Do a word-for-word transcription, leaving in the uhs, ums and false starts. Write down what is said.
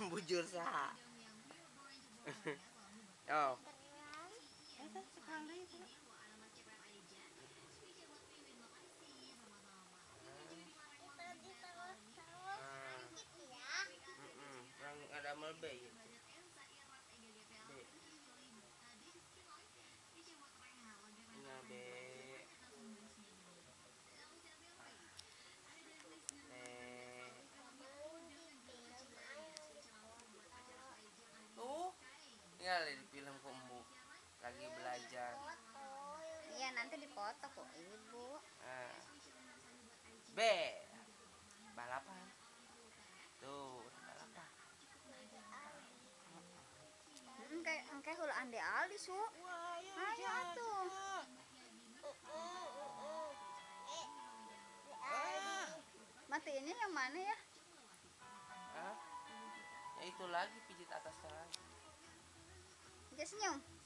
Bujur sah. Oh. Yang ada melbe gitu. Nah, be. Tuh, tinggal di film kamu lagi belajar. Iya, nanti dipoto kok ibu. Nah. B. Balapan. Tuh, balapan. Engke engke hula ande aldi su. Ayo atuh. Matiinnya yang mana ya? Hah? Ya itu lagi pijit atasnya lagi. Gak senyum.